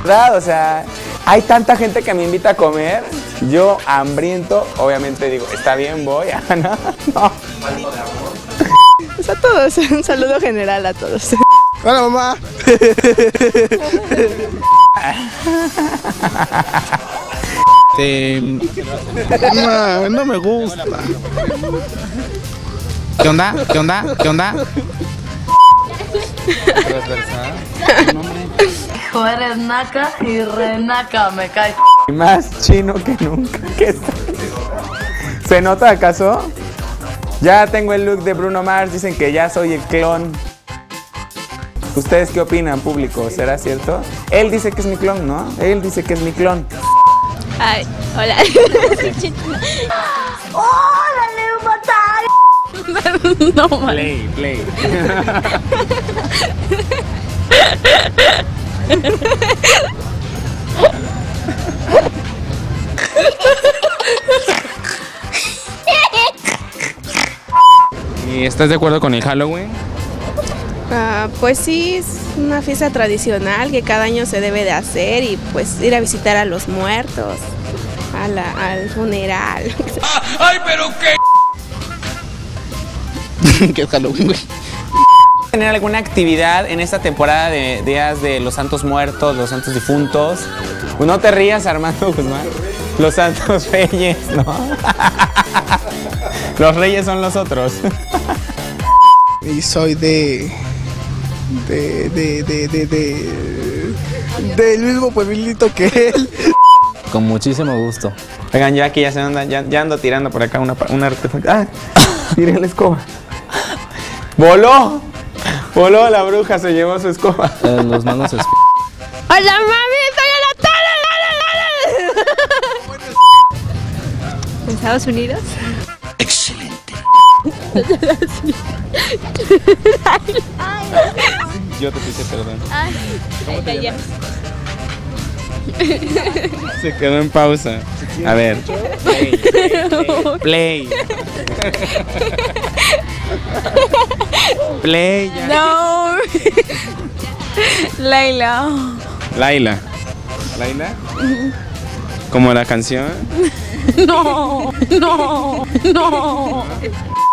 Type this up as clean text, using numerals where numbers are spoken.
¿verdad? O sea, hay tanta gente que me invita a comer. Yo, hambriento, obviamente digo, está bien, voy. No, no. Pues a todos, un saludo general a todos. Hola, mamá. No, no me gusta. ¿Qué onda? ¿Qué onda? ¿Qué onda? Hijo, eres naca y renaca, me cae. Y más chino que nunca. ¿Qué es? ¿Se nota acaso? Ya tengo el look de Bruno Mars, dicen que ya soy el clon. ¿Ustedes qué opinan, público? ¿Será cierto? Él dice que es mi clon, ¿no? Él dice que es mi clon. Ay, hola. ¡Órale, matar! No, man. Play. ¿Y estás de acuerdo con el Halloween? Pues sí, es una fiesta tradicional que cada año se debe de hacer y pues ir a visitar a los muertos, al funeral. ¡Ay, pero qué! ¿Qué es Halloween, güey? ¿Tener alguna actividad en esta temporada de días de los santos muertos, los santos difuntos? Pues no te rías, Armando Guzmán. Los santos reyes, ¿no? Los reyes son los otros. Y soy del mismo pueblito que él. Con muchísimo gusto. Oigan, ya aquí ya ando tirando por acá una artefacto. ¡Ah! Tiré la escoba. ¡Voló! Voló la bruja, se llevó su escoba. Los manos ¡Hola, mami! ¡Estoy en la tele! ¿En Estados Unidos? Excelente. Yo te puse perdón. Ya. Se quedó en pausa. A ver. Play. Play. Ya. No. Laila. Laila. ¿Laila? ¿Como la canción? No.